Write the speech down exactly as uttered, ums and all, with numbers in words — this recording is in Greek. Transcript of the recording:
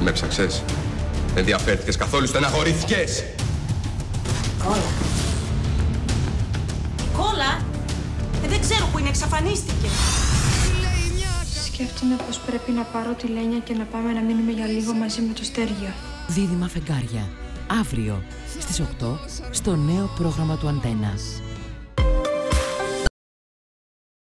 Με ψάξες. Δεν ενδιαφέρθηκες καθόλου, στεναχωρήθηκες. Κόλλα. Κόλλα. Ε, δεν ξέρω που είναι, εξαφανίστηκε. Σκέφτομαι πως πρέπει να πάρω τη Λένια και να πάμε να μείνουμε για λίγο μαζί με το Στέργιο. Δίδυμα φεγγάρια. Αύριο στις οκτώ στο νέο πρόγραμμα του Αντένα.